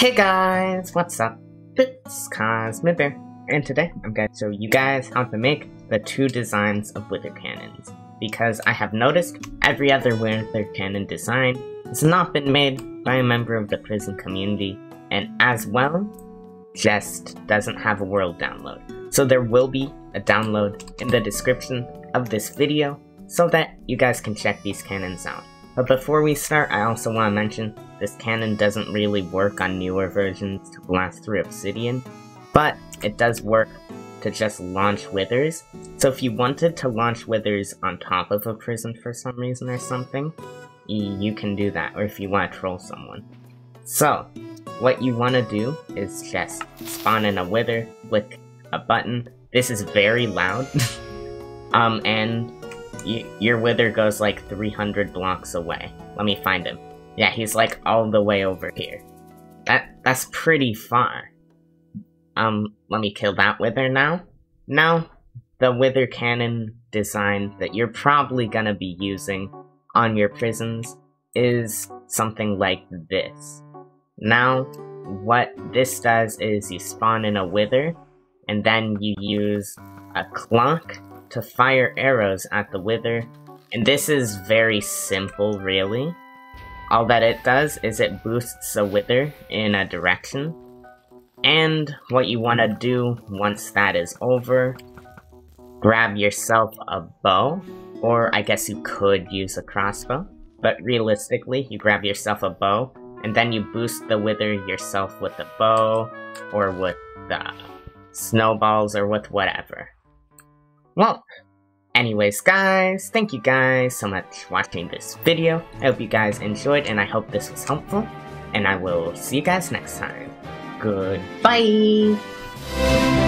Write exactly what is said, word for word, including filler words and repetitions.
Hey guys, what's up? It's Cosmic, and today I'm going to show you guys how to make the two designs of wither cannons, because I have noticed every other wither cannon design has not been made by a member of the prison community, and as well, just doesn't have a world download. So there will be a download in the description of this video so that you guys can check these cannons out. But before we start, I also want to mention this cannon doesn't really work on newer versions to blast through obsidian, but it does work to just launch withers. So if you wanted to launch withers on top of a prison for some reason or something, you can do that, or if you want to troll someone. So, what you want to do is just spawn in a wither, click a button. This is very loud, um, and y your wither goes like three hundred blocks away. Let me find him. Yeah, he's like all the way over here. That That's pretty far. Um, let me kill that wither now. Now, the wither cannon design that you're probably gonna be using on your prisons is something like this. Now, what this does is you spawn in a wither, and then you use a clock to fire arrows at the wither, and this is very simple, really. All that it does is it boosts a wither in a direction, and what you want to do once that is over, grab yourself a bow, or I guess you could use a crossbow, but realistically, you grab yourself a bow, and then you boost the wither yourself with the bow, or with the snowballs, or with whatever. Well, anyways guys, thank you guys so much for watching this video. I hope you guys enjoyed, and I hope this was helpful, and I will see you guys next time. Goodbye!